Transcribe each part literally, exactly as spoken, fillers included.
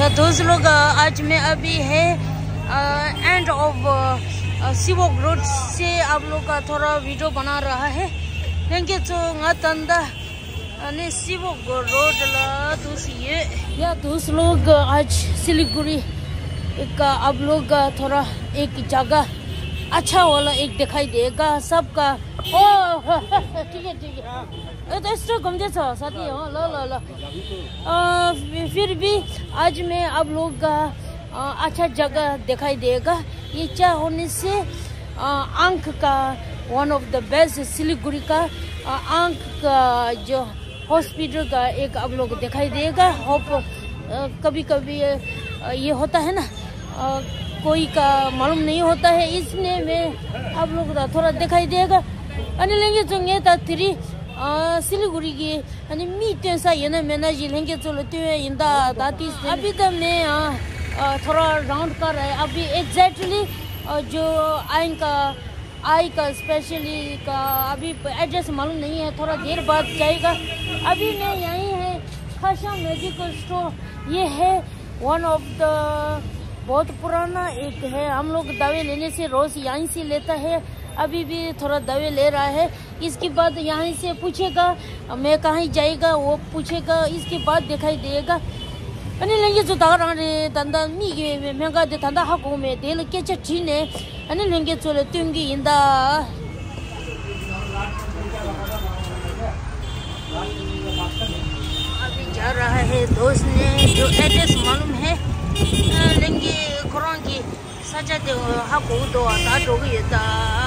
दोस्त लोग आज मैं अभी है एंड ऑफ सिवोक रोड से आप लोग का थोड़ा वीडियो बना रहा है लेकिन तो तंदा ने सिवोक रोड ला दोस्त ये या दोस्त लोग आज सिलीगुड़ी एक आप लोग का थोड़ा एक जगह अच्छा वाला एक दिखाई देगा सबका। ओ ठीक है ठीक है तो इसको घूमते सो साथी हो लो लो लो फिर भी आज मैं आप लोग का अच्छा जगह दिखाई देगा। ये क्या होने से आंख का one of the best Siliguri का आंख का जो हॉस्पिटल का एक आप लोग दिखाई देगा। होप कभी कभी ये होता है ना कोई का मालूम नहीं होता है इसलिए मैं आप लोग का थोड़ा दिखाई देगा। अने लेंगे तो ये थ्री सिलीगुड़ी की अने मीटे सा ये ना मैंने जी लेंगे तो लेते हैं इंदा दाती अभी तो मैं थोड़ा राउंड कर रहा है। अभी एग्जैक्टली जो आई का आई का स्पेशली का अभी एड्रेस मालूम नहीं है, थोड़ा देर बाद जाएगा। अभी मैं यहीं है खासा मेडिकल स्टोर। ये है वन ऑफ द बहुत पुराना एक है, हम लोग दवाई लेने से रोज यहीं से लेता है। अभी भी थोड़ा दवाई ले रहा है, इसके बाद यहीं से पूछेगा मैं कहाँ जाएगा वो पूछेगा, इसके बाद दिखाई देगा। अने लेंगे जो दारा रे तंदा मी के महंगा दे तंदा हाको में देल के चट्टी ने अने लेंगे चले तुंगी इंदा अभी जा रहा है दोस्त ने जो एड्रेस मालूम है लेंगे कोरोंगी सजा दे हाको दो आता जोगी दा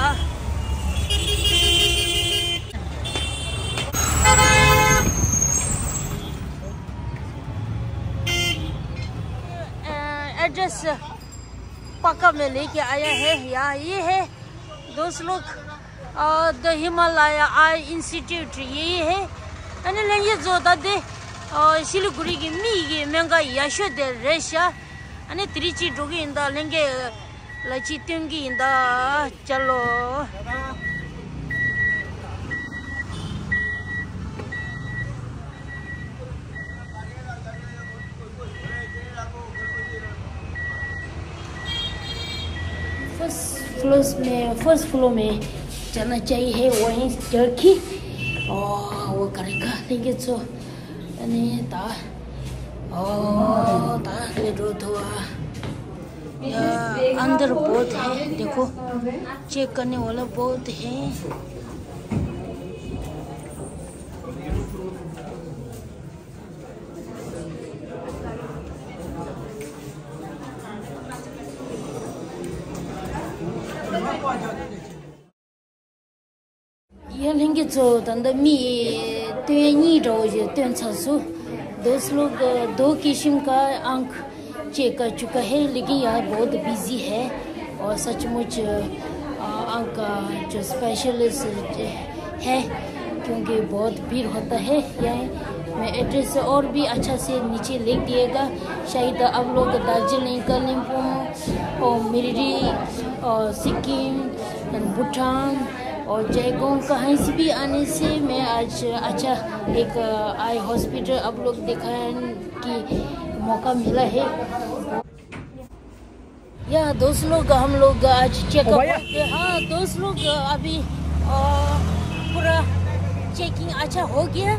एड्रेस पक्का में लेके आया है। या ये है दोस्त लोग द हिमालय आई इंस्टीट्यूट यही है। अने लेंगे जो दादे सिलीगुड़ी की मी की महंगा याशो दे रेशा अने त्रिची डोगी इंदा लेंगे लची त्योंगी इंदा चलो फर्स्ट फ्लोर में फर्स्ट फ्लोर में जाना चाहिए वहीं टर्की और वो करेगा लेंगे तो अने ता ओ ता ले दो तो अंदर बहुत है, देखो चेक करने वाला बहुत है। ये लेंगे तो तंदा मी तेनी रोज तेन छसु दोस्त लोग दो किस्म का आंख चेक कर चुका है लेकिन यहाँ बहुत बिजी है और सचमुच आंख का जो स्पेशलिस्ट है क्योंकि बहुत भीड़ होता है यहाँ। मैं एड्रेस और भी अच्छा से नीचे लिख दिएगा, शायद आप लोग दार्जिलिंग कालिम्पोंग और मिर्री और सिक्किम भूटान और जयगोंग कहीं से भी आने से मैं आज अच्छा एक आई हॉस्पिटल आप लोग दिखाने की मौका मिला है। या दोस्त लोग हम लोग आज चेकअप करते। हाँ दोस्त लोग अभी पूरा चेकिंग अच्छा हो गया,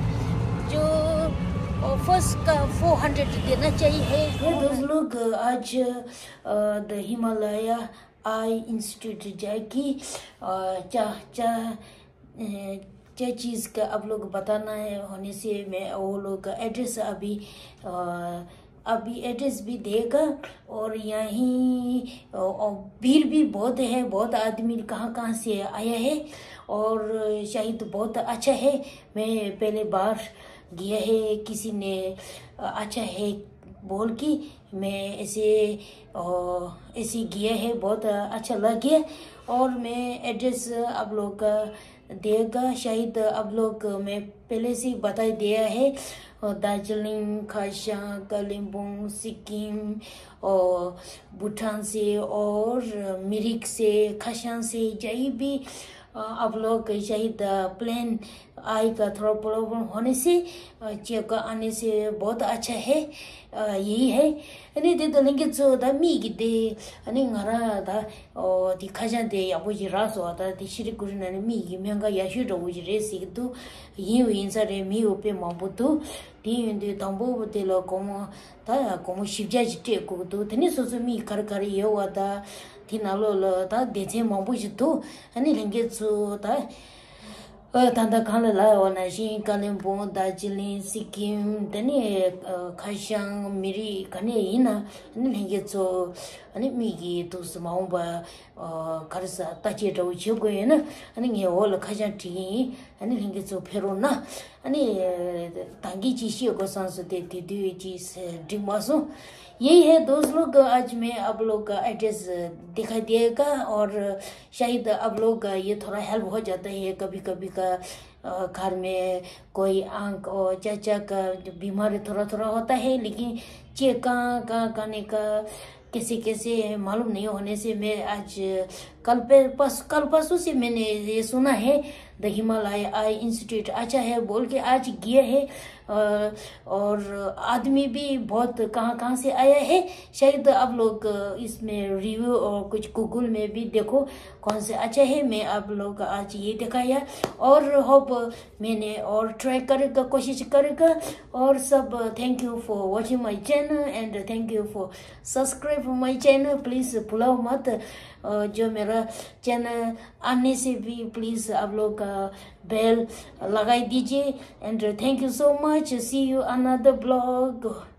जो फर्स्ट का फोर हंड्रेड देना चाहिए। दोस्त लोग आज द हिमालय आई इंस्टीट्यूट जाएगी चा चा क्या चीज़ का आप लोग बताना है होने से मैं वो लोग का एड्रेस अभी आ, अभी एड्रेस भी देगा। और यहीं भीड़ भी बहुत है, बहुत आदमी कहाँ कहाँ से आया है और शायद बहुत अच्छा है। मैं पहले बार गया है, किसी ने अच्छा है बोल की मैं ऐसे ऐसे गया है, बहुत अच्छा लग गया। और मैं एड्रेस आप लोग का देगा, शायद आप लोग मैं पहले से बता दिया है। दार्जिलिंग, खासा, कालिम्पोंग, सिक्किम और भूटान से और मिरिक से, खासा से, जहीं भी आप लोग शायद प्लेन आई का थोड़ा प्रॉब्लम होने से चेक आने से बहुत अच्छा है यही है अने दे दलेंगे जो दा मी की दे अने ngara दा ओ दी खाजा दे या वो जिरा सो दा दी श्री गुरु ने मी की महंगा या शु रो जी रे सी तो ये इन सारे मी ओपे माबू तो दी दे तंबो बते लो कोमो ता कोमो शिवजा जिते को तो तने सो सो मी कर कर ये वादा थिनालो लो ता देचे माबू जी तो अने लेंगे जो ता tanda kala la wana shin Kalimpong, Darjeeling, Sikkim, tani Khashang, Miri, kane ina, ani lenge so, ani migi to smaumba, karsa tachi do chugo ina, ani nge all Khashang tea, ani lenge so perona, ani tangi chi shi ko sansu de de de ji dimaso. यही है दोस्त लोग आज मैं आप लोग का address दिखा दिएगा और शायद आप लोग का ये थोड़ा हेल्प हो जाता है कभी कभी का घर में कोई आंख और चाचा का बीमारी थोड़ा थोड़ा होता है लेकिन चेक कहाँ कहाँ करने का कैसे कैसे मालूम नहीं होने से मैं आज कल पे पस कल परसों से मैंने ये सुना है द हिमालय आई इंस्टीट्यूट अच्छा है बोल के आज गया है और आदमी भी बहुत कहाँ कहाँ से आया है शायद आप लोग इसमें रिव्यू और कुछ गूगल में भी देखो कौन से अच्छा है मैं आप लोग आज ये दिखाया और होप मैंने और ट्राई करेगा कोशिश करेगा और सब thank you for watching my channel and thank you for subscribe my channel please भूलो मत जो मेरा चैनल आने से भी प्लीज आप लोग बेल लगाई दीजिए and thank you so much see you another blog